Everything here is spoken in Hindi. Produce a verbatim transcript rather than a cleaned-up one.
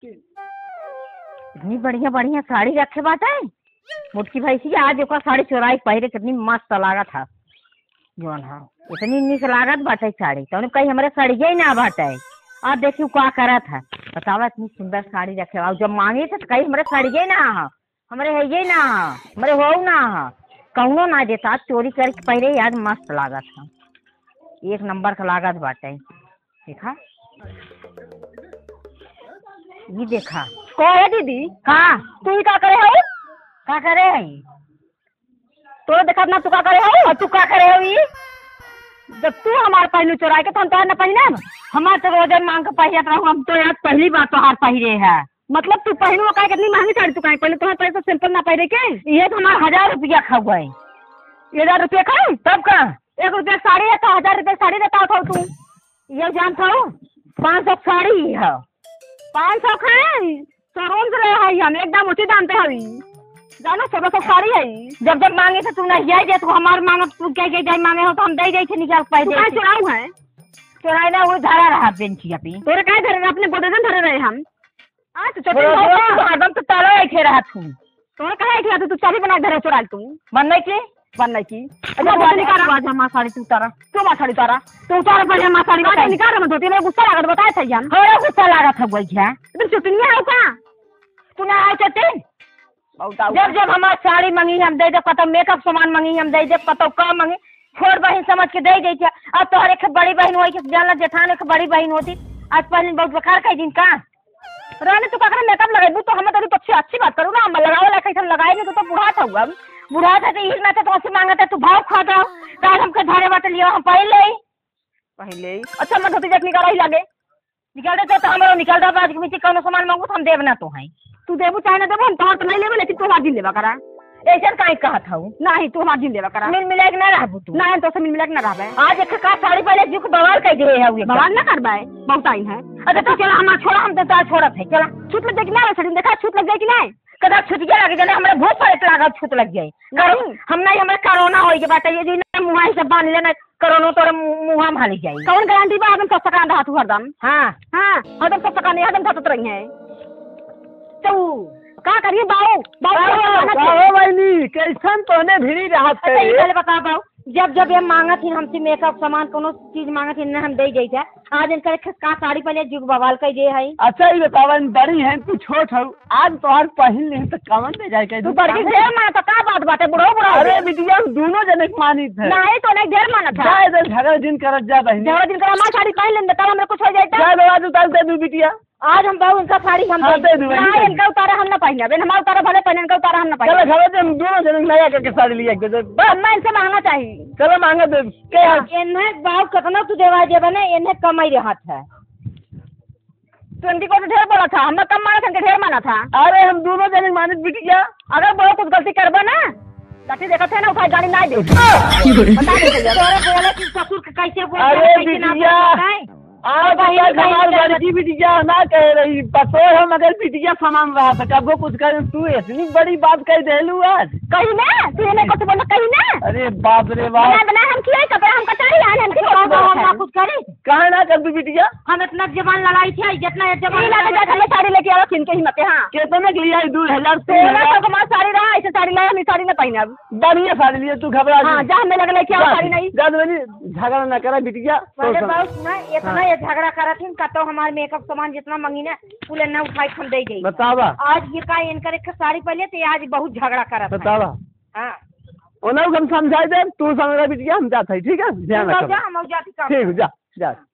इतनी बढ़िया बढ़िया साड़ी रखे बाटे। मुटकी भैंसी आज ओकर साड़ी चोराई पहिरे कितनी मस्त लागत था जोन हा। इतनी निक लागत बाटे साड़ी तो कहीं हमारे सड़िया ही ना बाटे। अब देखियो क्या करा था बतावा इतनी सुंदर साड़ी रखे और जब मांगे थे तो कहीं हमारे सड़िया ही ना हा, हमारे है ये ना हा, हमारे हो ना हा, कौनो ना देता चोरी करके पहले याद मस्त लागत था, एक नंबर का लागत बाटे। देखा ये देखा को है दीदी? हाँ तू ही का करे हो? का करे है तो देखा ना तू का करे हो और तू का करे हो? ये जब तू हमारे पहलू चुरा के तो हम तो न पहने हमारे तो रोज मांग के पहिरत रहूं, हम तो यार पहली बार तो हार पहिरे है। मतलब तू पहलू का कितनी महंगी साड़ी तू का पहले तुम्हारे पैसे सिंपल ना पहिरे के ये तो हमारा हजार रुपया खा गए। हजार रुपया खाए तब का एक रुपया साड़ी है तो हजार रुपया साड़ी देता था तू ये जानता हूँ पाँच सौ साड़ी है। पाँच सौ खाए शोरूम से रहे है हम एकदम उसी दाम पे हवी जानो सोलह सौ साड़ी है। जब जब मांगे तो तू नहीं जाए तो हमारे मांगे तू क्या क्या मांगे हो तो हम दे दे थे निकाल पाए दे चुराऊ है चुराई ना वो धरा रहा बेंची अपनी तोरे काय धरे अपने गोदरेजन धरे रहे हम आज तो छोटे हरदम तो ताला ऐठे रहा तू तोरे कहे ऐठे तू तू चाबी बना धरे चुरा तू बनने की बनने की अच्छा वो निकाल आज हमारी साड़ी तू तारा तू मा साड़ी तारा तू तारा पहले हमारी साड़ी बता निकाल मत होती मेरे गुस्सा लागत बताया था यार थोड़ा गुस्सा लागत है बोल है तुम छुट्टी नहीं आओ का तू ना आए चटे जब जब हमारी साड़ी मांगी हम दे दे कतो मेकअप सामान मांगी हम दे दे कतो का मांगी छोड़ बहन समझ के दे दे। अब तो हर एक बड़ी बहन हुई जानला जेठान एक बड़ी बहन होती आज पहले बहुत बेकार कई दिन का रहने तो पकड़ मेकअप लगाई तो हम तो अच्छी अच्छी बात करूँ ना हम लगाओ ला कैसे लगाएंगे तो, तो बुढ़ा था हुआ बुढ़ा था तो ना तो ऐसे मांगा था तू भाव खा दो तो हमके धारे बात लिया हम पहले पहले अच्छा मत होती जब निकाल ही लगे निकाल दे तो हमारा निकाल दो आज के कौन सामान मांगू तो हम देव ना तो है तू देबू चाहे ना देबू हम तोहर तो नहीं लेबे लेकिन तू हमार दिन लेवा करा ऐसा कहीं कहा था नहीं तू हमार दिन लेवा करा मिल मिला के ना रहबू तू नहीं तो से मिल मिला के ना रहबे आज एक का साड़ी पहले जुक बवाल कर दे है ये बवाल ना करबे बहुत टाइम है। अच्छा तो चला हमार छोड़ा हम तो तार छोड़त है चला छूट लग जाए कि ना छड़ी देखा छूट लग जाए कि नहीं कदा छुटिया लग जाए हमरा भूख पड़े लागा छूट लग जाए नहीं हम नहीं हमरा कोरोना होई के बात ये जो मुंह से बांध लेना कोरोना तोरे मुंह में हाली जाए कौन गारंटी बा हम सब सकान रहा तू हरदम हां हां हरदम सब सकान हरदम थत रही है तो का करिए बाऊ बाऊ बहनी कैसन तोने भिड़ी रहा थे पहले बता बाऊ जब जब ये मांगा थी हमसे मेकअप सामान कोनो चीज मांगा थी हम दे दे थे आज इनका का साड़ी पहले जुग बवाल कर दे है। अच्छा ये बतावन बड़ी है तू छोट हो आज तो आज पहन ले तो कवन दे जाए तू बड़ी ढेर माना तो का बात बात है बुढ़ो बुढ़ो अरे बिटिया दोनों जने मानी थे नहीं तो नहीं ढेर माना था जाए दे झगड़ा दिन करत जा बहन झगड़ा दिन कर हमारी साड़ी पहन लेंगे तब हमरा कुछ हो जाएगा जा दो आज उतार दे दू बिटिया आज हम बाबू उनका साड़ी हम हाँ, दे दूँ नहीं इनका उतारा हम ना पहने बेन हमारा उतारा भले पहने इनका उतारा हम ना पहने चलो घर हम दोनों जने नया करके साड़ी लिया के दे बस मैं इनसे मांगना चाहिए चलो मांगा दे के इन्हें बाबू कितना तू देवा देवा ना इन्हें कमाई रहा था ट्वेंटी को तो ढेर बड़ा था हमने कम माना था ढेर माना था। अरे हम दोनों जने माने बिटिया अगर बड़ा कुछ गलती करबा ना लाठी देखा थे ना उठा गाड़ी ना दे बता दे तोरे बोले कि ससुर के कैसे बोल अरे बिटिया आज भैया हमार लड़की बिटिया ना कह रही पतो है मगर बिटिया सामान रहा था कब कुछ कर तू इतनी बड़ी बात कह देलू आज कहीं ना तू ने कुछ बोला कहीं ना अरे बाप रे बाप बना बना हम किए कपड़ा हम कटारी आने हम हम कुछ करे कहाँ ना कर दू बिटिया हम इतना जबान लड़ाई थी जितना जबान लगा जाकर मैं साड़ी लेके आवा किन के हिम्मत है। हां कितने के लिए दो हजार सोलह सौ का साड़ी रहा ऐसे साड़ी लाया हम साड़ी ना पहने अब बढ़िया साड़ी लिए तू घबरा हां जा हमें लग लेके आओ साड़ी नहीं जा झगड़ा ना करा बिटिया पहले बात सुना इतना ये झगड़ा करा थी का तो हमारे मेकअप सामान जितना मंगी ना पूरे ना उठाई हम दे गई बतावा आज ये का इनकर एक साड़ी पहले तो आज बहुत झगड़ा करा बतावा हां ओना हम समझाई दे तू समझा बिटिया हम जाते ठीक है ध्यान रख हम जाती ठीक जा जा